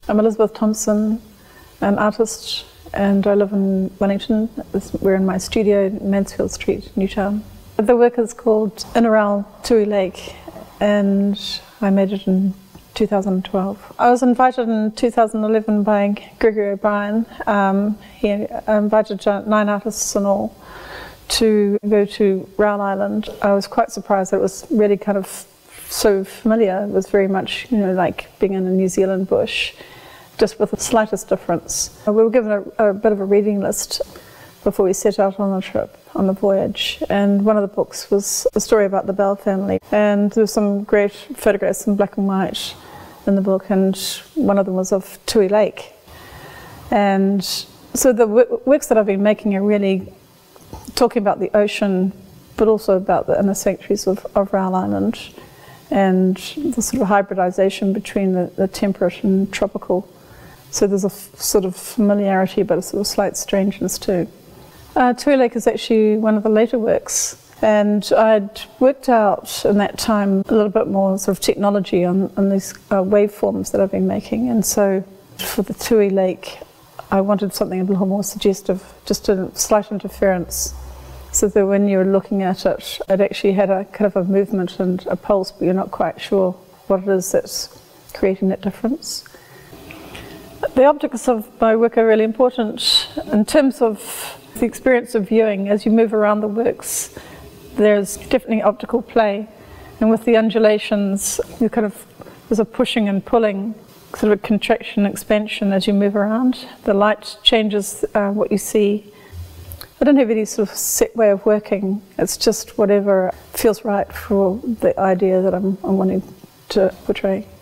I'm Elizabeth Thompson, an artist, and I live in Wellington. We're in my studio in Mansfield Street, Newtown. The work is called Inaral Tui Lake, and I made it in 2012. I was invited in 2011 by Gregory O'Brien. He invited 9 artists in all to go to Raoul Island. I was quite surprised that it was really kind of so familiar. It was very much, like being in a New Zealand bush, just with the slightest difference. We were given a bit of a reading list before we set out on the trip, on the voyage, and one of the books was a story about the Bell family, and there were some great photographs in black and white in the book, and one of them was of Tui Lake. And so the works that I've been making are really talking about the ocean, but also about the inner sanctuaries of Raoul Island, and the sort of hybridization between the temperate and tropical. So there's a sort of familiarity, but a sort of slight strangeness too. Tui Lake is actually one of the later works, and I'd worked out in that time a little bit more sort of technology on these waveforms that I've been making, and so for the Tui Lake I wanted something a little more suggestive, just a slight interference, so that when you're looking at it, it actually had a kind of a movement and a pulse, but you're not quite sure what it is that's creating that difference. The optics of my work are really important in terms of the experience of viewing. As you move around the works, there's definitely optical play, and with the undulations, there's a pushing and pulling, sort of a contraction, expansion as you move around. The light changes what you see. I don't have any sort of set way of working. It's just whatever feels right for the idea that I'm wanting to portray.